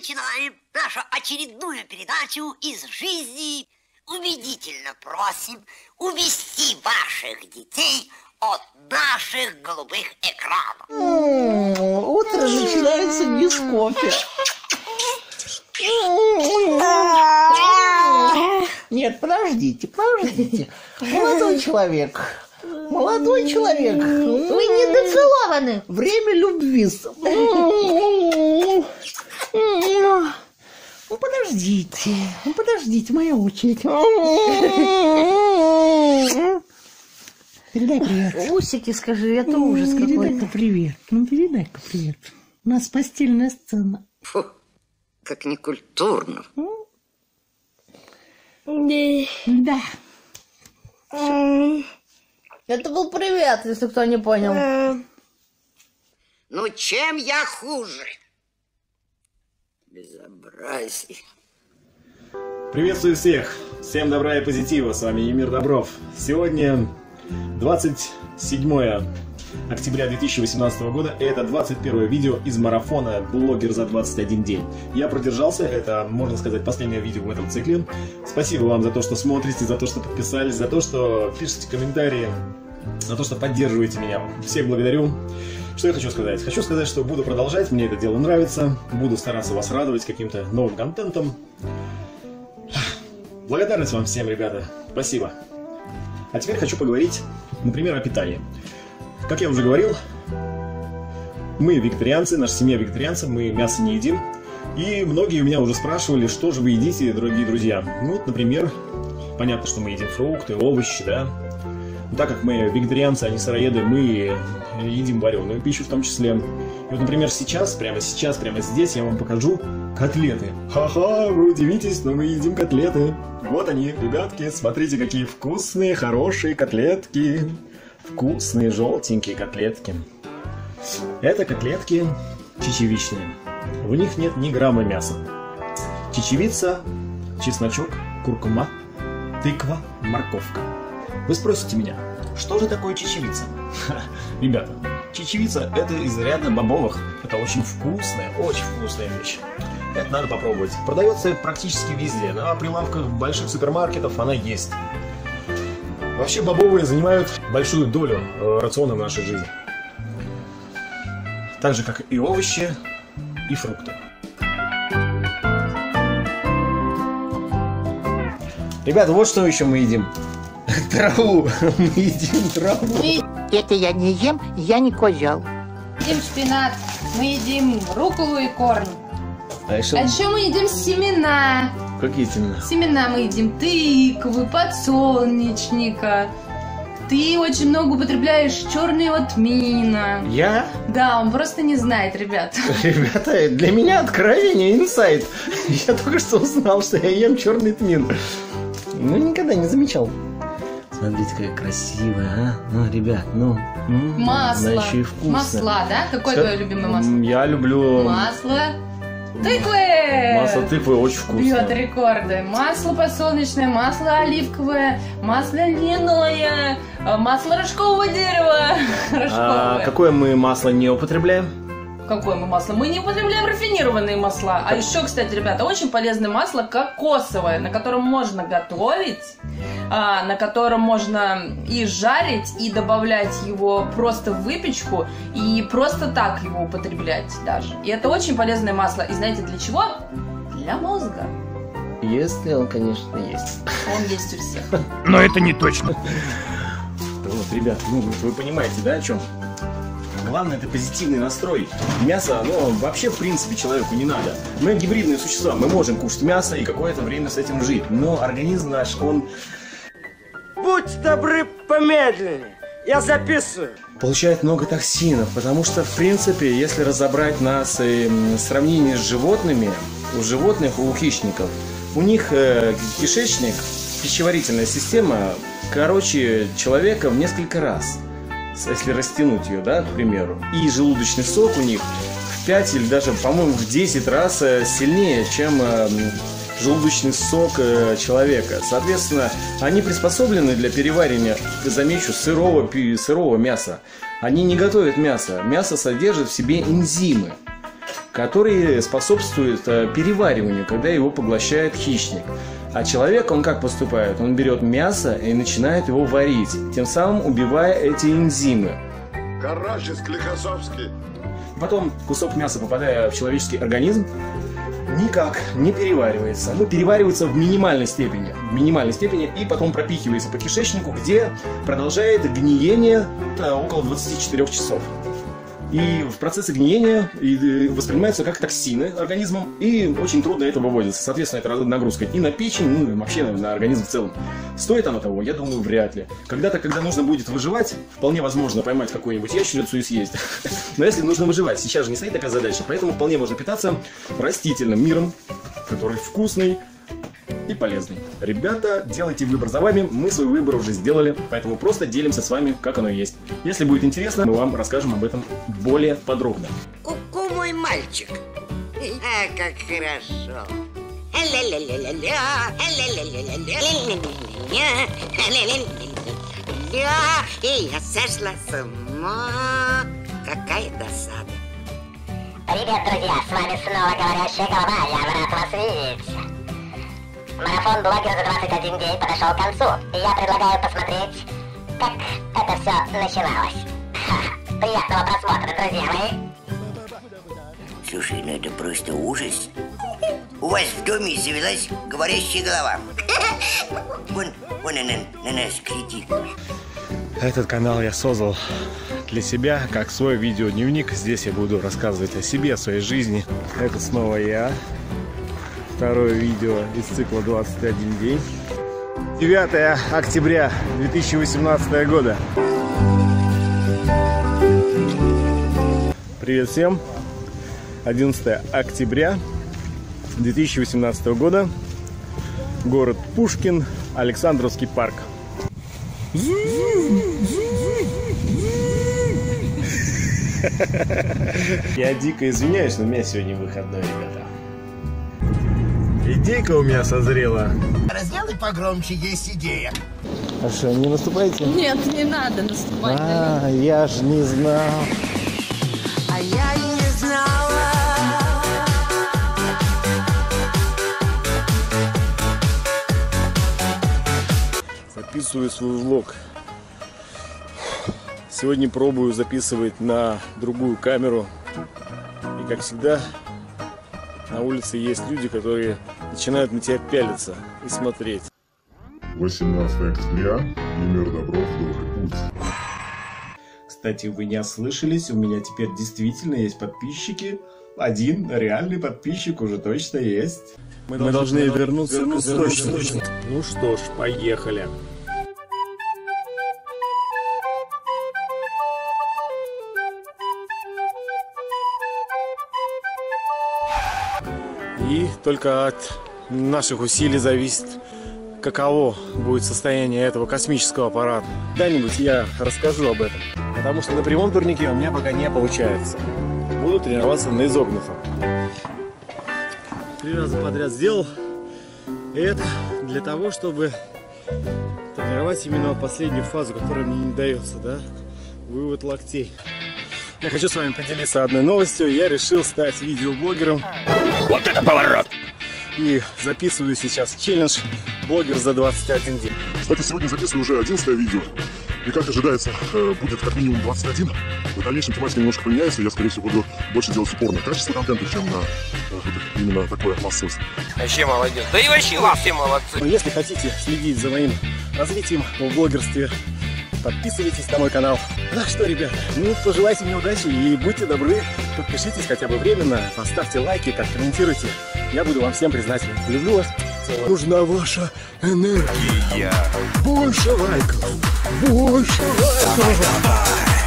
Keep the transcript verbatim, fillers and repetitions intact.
начинаем нашу очередную передачу из жизни. Убедительно просим увести ваших детей от наших голубых экранов. М-м, утро начинается без кофе. Нет, подождите, подождите. Молодой человек. Молодой человек. Вы недоцелованы. Время любви. Ну, подождите. Ну, подождите, моя очередь. Передай привет. Усики скажи, это ужас какой-то. Передай-ка привет. Ну, передай-ка привет. У нас постельная сцена. Фу, как некультурно. Да. Это был привет, если кто не понял. Ну, чем я хуже? Безобразие. Приветствую всех! Всем добра и позитива, с вами Емир Добров. Сегодня двадцать седьмое октября две тысячи восемнадцатого года, и это двадцать первое видео из марафона «Блогер за двадцать один день». Я продержался, это, можно сказать, последнее видео в этом цикле. Спасибо вам за то, что смотрите, за то, что подписались, за то, что пишете комментарии, за то, что поддерживаете меня. Всех благодарю. Что я хочу сказать? Хочу сказать, что буду продолжать, мне это дело нравится, буду стараться вас радовать каким-то новым контентом. Благодарность вам всем, ребята. Спасибо. А теперь хочу поговорить, например, о питании. Как я уже говорил, мы вегетарианцы, наша семья вегетарианцев, мы мясо не едим. И многие у меня уже спрашивали, что же вы едите, дорогие друзья. Ну, вот, например, понятно, что мы едим фрукты, овощи, да. Но так как мы вегетарианцы, а не сыроеды, мы едим вареную пищу в том числе. И вот, например, сейчас, прямо сейчас, прямо здесь я вам покажу котлеты. Ха-ха, вы удивитесь, но мы едим котлеты. Вот они, ребятки, смотрите, какие вкусные, хорошие котлетки. Вкусные, желтенькие котлетки. Это котлетки чечевичные. В них нет ни грамма мяса. Чечевица, чесночок, куркума, тыква, морковка. Вы спросите меня, что же такое чечевица? Ха, ребята, чечевица это из ряда бобовых. Это очень вкусная, очень вкусная вещь. Это надо попробовать. Продается практически везде. На прилавках больших супермаркетов она есть. Вообще бобовые занимают большую долю э, рациона в нашей жизни. Так же, как и овощи, и фрукты. Ребята, вот что еще мы едим. Траву. Мы едим траву. Это я не ем, я не козел. Едим шпинат, мы едим рукколу и корн. А еще, а еще мы едим семена. Какие семена? Семена мы едим тыквы, подсолнечника. Ты очень много употребляешь черного тмина. Я? Да, он просто не знает, ребят. Ребята, для меня откровение, инсайт. Я только что узнал, что я ем черный тмин. Ну, никогда не замечал. Смотрите, какая красивая, а? Ну, ребят, ну... Масло. Она еще и вкусная. Масла, да? Какое Что? твое любимое масло? Я люблю... Масло тыквы! Масло тыквы очень вкусное. Бьет рекорды. Масло подсолнечное, масло оливковое, масло льняное, масло рожкового дерева. А какое мы масло не употребляем? Какое мы масло? Мы не употребляем рафинированные масла. А еще, кстати, ребята, очень полезное масло кокосовое, на котором можно готовить, а, на котором можно и жарить, и добавлять его просто в выпечку, и просто так его употреблять даже. И это очень полезное масло. И знаете для чего? Для мозга. Если он, конечно, есть. Он есть у всех. Но это не точно. Вот, ребят, ну вы понимаете, да, о чем? Главное, это позитивный настрой. Мясо, оно вообще, в принципе, человеку не надо. Мы гибридные существа, мы можем кушать мясо и какое-то время с этим жить. Но организм наш, он... Будь добры, помедленнее. Я записываю. Получает много токсинов, потому что, в принципе, если разобрать нас и в сравнении с животными, у животных, у хищников, у них э, кишечник, пищеварительная система, короче, человека в несколько раз. Если растянуть ее, да, к примеру, и желудочный сок у них в пять или даже, по-моему, в десять раз сильнее, чем желудочный сок человека. Соответственно, они приспособлены для переваривания, замечу, сырого, сырого мяса. Они не готовят мясо. Мясо содержит в себе энзимы. который способствует перевариванию, когда его поглощает хищник. А человек, он как поступает? Он берет мясо и начинает его варить, тем самым убивая эти энзимы. Карачи, Склифосовский. Потом кусок мяса, попадая в человеческий организм, никак не переваривается. Ну, переваривается в минимальной степени. В минимальной степени и потом пропихивается по кишечнику, где продолжает гниение около двадцати четырёх часов. И в процессе гниения воспринимается как токсины организмом, и очень трудно это выводится. Соответственно, это нагрузка и на печень, ну и вообще на организм в целом. Стоит оно того? Я думаю, вряд ли. Когда-то, когда нужно будет выживать, вполне возможно поймать какую-нибудь ящерицу и съесть. Но если нужно выживать, сейчас же не стоит такая задача, поэтому вполне можно питаться растительным миром, который вкусный и полезный. Ребята, делайте выбор за вами, мы свой выбор уже сделали, поэтому просто делимся с вами, как оно есть. Если будет интересно, мы вам расскажем об этом более подробно. Ку-ку, мой мальчик. А, как хорошо. И я сошла с ума. Какая досада. Привет, друзья, с вами снова говорящая голова, я рад вас видеть. Марафон блогера за двадцать один день подошел к концу, и я предлагаю посмотреть, как это все начиналось. Ха, приятного просмотра, друзья мои. Слушай, ну это просто ужас. У вас в доме завелась говорящая голова. Вон, вон она на нас кричит. Этот канал я создал для себя, как свой видеодневник. Здесь я буду рассказывать о себе, о своей жизни. Это снова я. Второе видео из цикла двадцать один день. девятое октября две тысячи восемнадцатого года. Привет всем. одиннадцатое октября две тысячи восемнадцатого года. Город Пушкин, Александровский парк. Я дико извиняюсь, но у меня сегодня выходной, ребята. Идейка у меня созрела. Сделай погромче, есть идея. А что, не наступаете? Нет, не надо наступать. А, я ж не знал. А я и не знала. Записываю свой влог. Сегодня пробую записывать на другую камеру. И как всегда, на улице есть люди, которые начинают на тебя пялиться и смотреть. восемнадцатое октября, и мир добров, добрый путь. Кстати, вы не ослышались, у меня теперь действительно есть подписчики. Один реальный подписчик уже точно есть. Мы, Мы должны, должны вернуться, вернуться к источнику. Ну что ж, поехали. И только от наших усилий зависит, каково будет состояние этого космического аппарата. Когда-нибудь я расскажу об этом, потому что на прямом турнике у меня пока не получается. Буду тренироваться на изогнутом. Три раза подряд сделал. И это для того, чтобы тренировать именно последнюю фазу, которая мне не дается, да? Вывод локтей. Я хочу с вами поделиться одной новостью. Я решил стать видеоблогером. Вот это поворот! И записываю сейчас челлендж «Блогер за двадцать один день». Кстати, сегодня записываю уже одиннадцатое видео. И, как ожидается, будет как минимум двадцать один. В дальнейшем тематика немножко поменяется, и я, скорее всего, буду больше делать упор на качество контента, чем на именно такое массовость. Вообще молодец. Да и вообще вы все молодцы. Если хотите следить за моим развитием в блогерстве, подписывайтесь на мой канал. Так что, ребята, ну, пожелайте мне удачи и будьте добры, подпишитесь хотя бы временно, поставьте лайки, комментируйте. Я буду вам всем признателен. Люблю вас. Нужна ваша энергия. Больше лайков. Больше лайков.